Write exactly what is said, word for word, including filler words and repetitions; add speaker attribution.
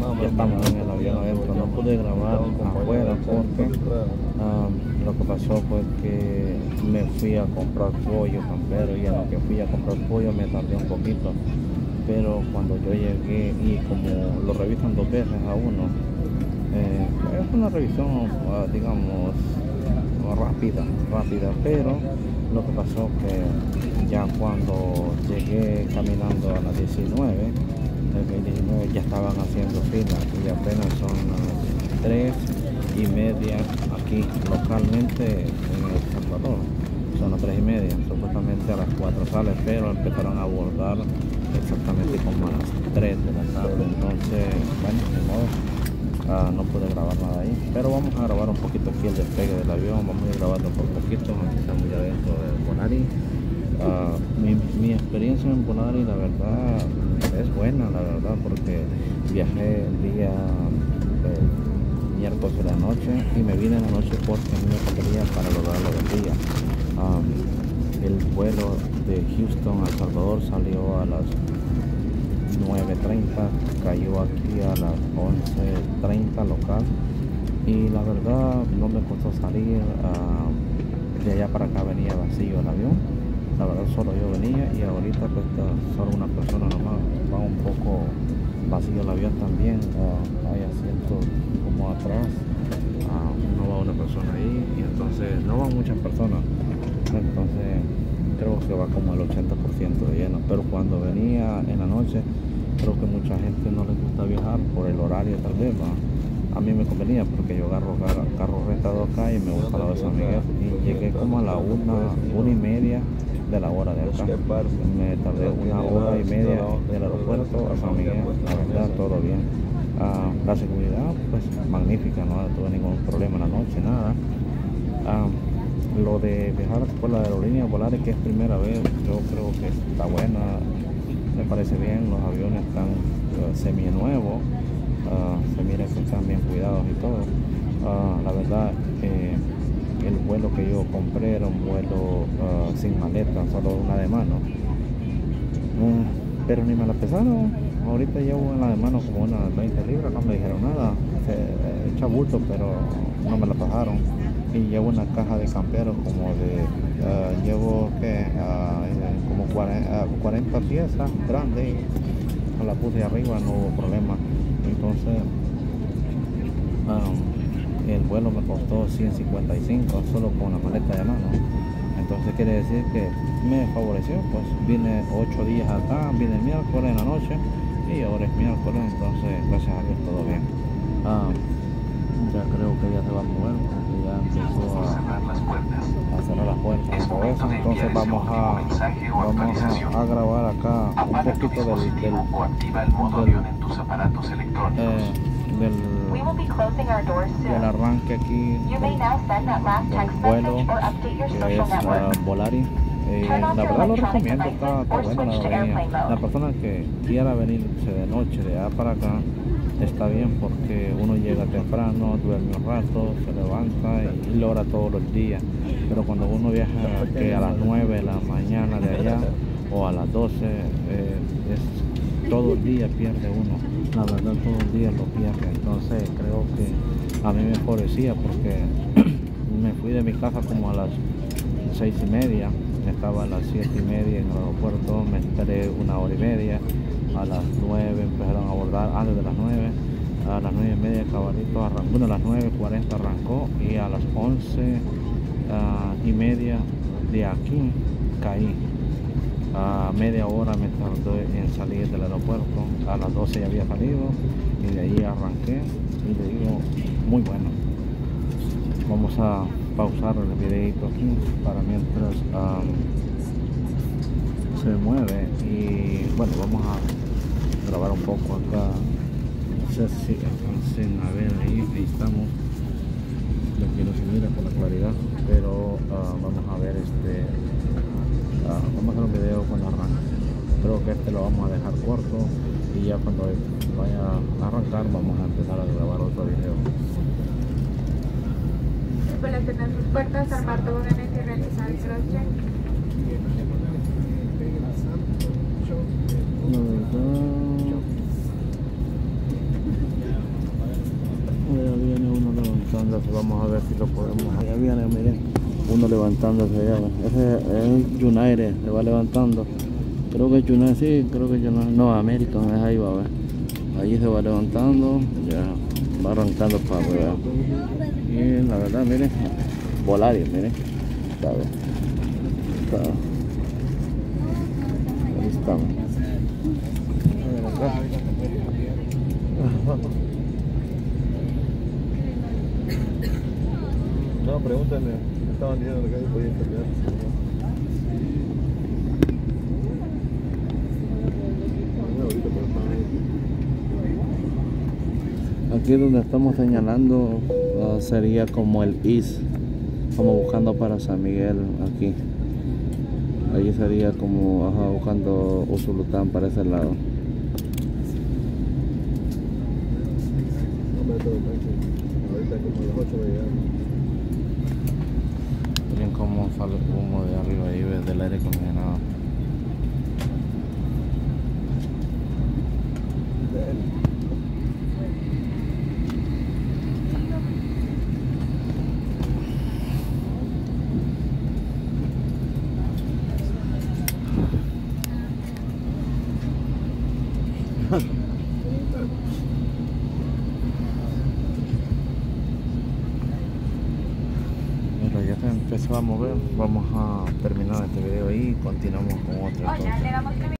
Speaker 1: ya estamos en el avión adentro. No pude grabar afuera porque um, lo que pasó fue que me fui a comprar pollo campero y en lo que fui a comprar pollo me tardé un poquito. Pero cuando yo llegué y como lo revisan dos veces a uno, eh, es una revisión, uh, digamos, rápida, rápida, pero lo que pasó que ya cuando llegué caminando a las diecinueve, el diecinueve ya estaban haciendo fila y apenas son las tres y media aquí localmente en El Salvador. Son las tres y media, supuestamente a las cuatro sale, pero empezaron a abordar exactamente como a las tres de la tarde. Entonces, bueno, de modo, uh, no pude grabar nada ahí, pero vamos a grabar un poquito aquí el despegue del avión. Vamos a ir grabando por poquito, aunque estamos ya dentro de Bonari. Uh, mi, mi experiencia en Bonari, la verdad, es buena, la verdad, porque viajé el día de miércoles de la noche y me vine en la noche porque a mí me convenía para lograrlo del día. Um, el vuelo de Houston a El Salvador salió a las nueve treinta, cayó aquí a las once treinta local y la verdad no me costó salir. Uh, de allá para acá venía vacío el avión, la verdad solo yo venía, y ahorita pues solo una persona nomás, va un poco vacío el avión también. Uh, hay asientos como atrás, uh, no va una persona ahí y entonces no van muchas personas, entonces creo que va como el ochenta por ciento de lleno. Pero cuando venía en la noche, creo que mucha gente no les gusta viajar por el horario tal vez, ¿va? A mí me convenía porque yo agarro carro, carro rentado acá y me gusta la de San Miguel, y llegué como a la una, una y media de la hora de acá. Me tardé una hora y media del aeropuerto a San Miguel, la verdad todo bien. Uh, la seguridad pues magnífica, no tuve ningún problema en la noche, nada. Uh, lo de viajar por la aerolínea Volaris, que es primera vez, yo creo que está buena, me parece bien. Los aviones están uh, semi nuevos, uh, se mira que están bien cuidados y todo. Uh, la verdad, eh, el vuelo que yo compré era un vuelo uh, sin maleta, solo una de mano, uh, pero ni me la pesaron. Ahorita llevo en la de mano como unas veinte libras, no me dijeron nada, se eh, echa bulto, pero no me la pasaron. Y llevo una caja de campero como de, uh, llevo que uh, como cuarenta, uh, cuarenta piezas grandes, y la puse arriba, no hubo problema. Entonces um, el vuelo me costó ciento cincuenta y cinco solo con la maleta de mano. Entonces quiere decir que me favoreció, pues vine ocho días acá, vine el miércoles en la noche y ahora es miércoles, entonces gracias a Dios todo bien. Uh, ya creo que ya se va a mover, porque ya empezó a, a cerrar las puertas y todo eso. Entonces vamos a vamos a, a grabar acá un poquito del del, del, eh, del, del arranque aquí del vuelo que es uh, Volaris. Eh, la verdad lo recomiendo, está, está bueno la aerolínea. La persona que quiera venirse de noche de allá para acá está bien, porque uno llega temprano, duerme un rato, se levanta y logra todos los días. Pero cuando uno viaja que a las nueve de la mañana de allá o a las doce, eh, es, todo el día pierde uno, la verdad todo el día lo pierde. Entonces creo que a mí me favorecía, porque me fui de mi casa como a las seis y media, estaba a las siete y media en el aeropuerto, me esperé una hora y media. A las nueve empezaron a abordar, antes de las nueve, a las nueve y media cabalito arrancó, bueno, a las nueve cuarenta arrancó, y a las once uh, y media de aquí caí. A media hora me tardé en salir del aeropuerto, a las doce ya había salido y de ahí arranqué, y le digo, muy bueno. Vamos a pausar el videito aquí para mientras um, se mueve, y bueno, vamos a grabar un poco acá. No sé si alcancen a ver ahí, ahí estamos, aquí no se mira por la claridad, pero uh, vamos a ver este uh, vamos a hacer un video cuando arranque. Creo que este lo vamos a dejar corto, y ya cuando vaya a arrancar vamos a empezar a grabar otro video.
Speaker 2: Para tener sus puertas, armar toboganes y realizar el crosscheck.
Speaker 1: La verdad, Vamos a ver si lo podemos. Allá viene, miren, uno levantándose allá. Ese es United, se va levantando. Creo que es United, sí, creo que es United. No, American, es ahí va a ver. Allí se va levantando, ya va arrancando para arriba. Y la verdad, miren, Volaris, miren. Está, está. Ahí estamos.
Speaker 3: No, pregúntale, estaban diciendo que ahí podía cambiar.
Speaker 1: Aquí donde estamos señalando uh, sería como el East, como buscando para San Miguel aquí. Allí sería como ajá, buscando Usulután para ese lado.
Speaker 3: Ahorita como a las ocho va a llegar.
Speaker 1: Miren cómo sale el humo de arriba ahí del aire acondicionado. Mira, ya se empezó a mover. Vamos a terminar este video ahí y continuamos con otro.
Speaker 2: Oye, le damos